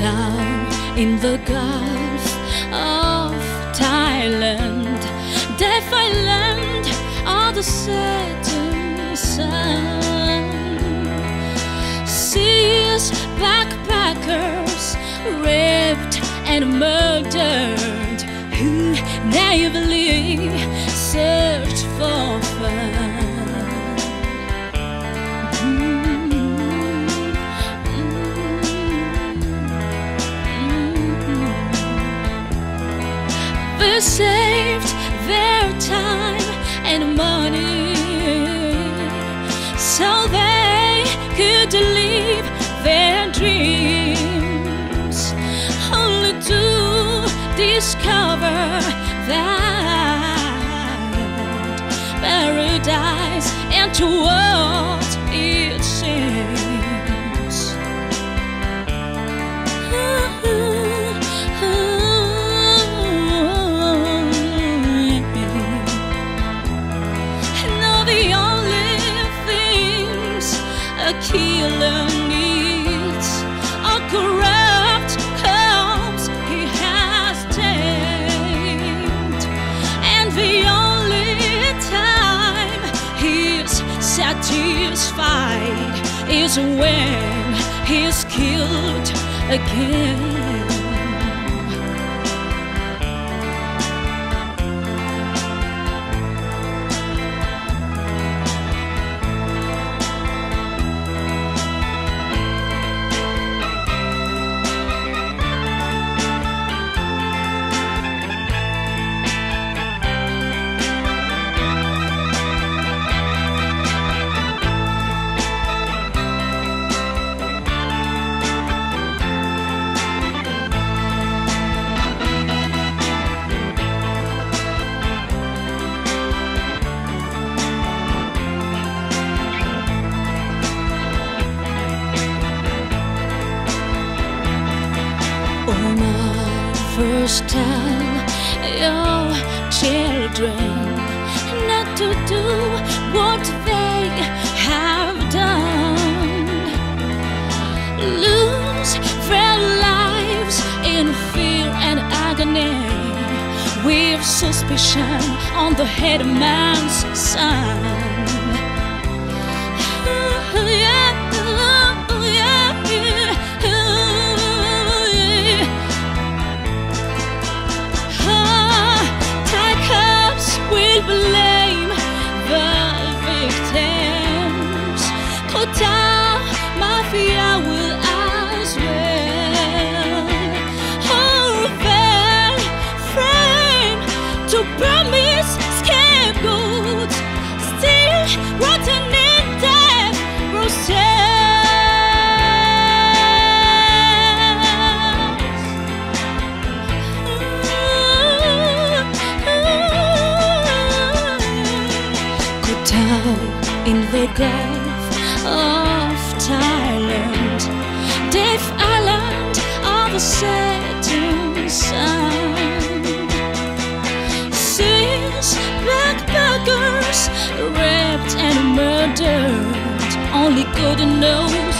town in the Gulf of Thailand, Deaf Island of the setting sun. Seas backpackers raped and murdered, who naively searched for fun. They saved their time and money so they could live their dreams, only to discover that paradise ain't what it seems. A killer needs a corrupt corpse he has tamed, and the only time he's satisfied is when he's killed again. First tell your children not to do what they have done. Lose their lives in fear and agony, with suspicion on the head man's son. Blame the victims. Kota Mafia will as well. Or they frame to promise scapegoats, still rotten in death process. In the Gulf of Thailand, Deaf Island of the setting sun. Seas backpackers raped and murdered, only God knows